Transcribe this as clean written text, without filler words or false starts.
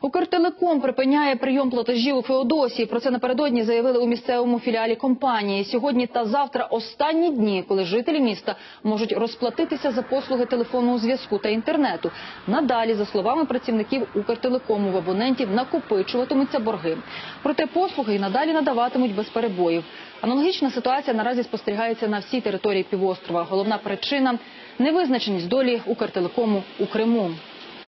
Укртелеком припиняє прийом платежів у Феодосії. Про це напередодні заявили у місцевому філіалі компанії. Сьогодні та завтра останні дні, коли жителі міста можуть розплатитися за послуги телефонного зв'язку та інтернету. Надалі, за словами працівників Укртелекому, в абонентів накопичуватимуться борги. Проте послуги й надалі надаватимуть без перебоїв. Аналогічна ситуація наразі спостерігається на всій території півострова. Головна причина – невизначеність долі Укртелекому у Криму.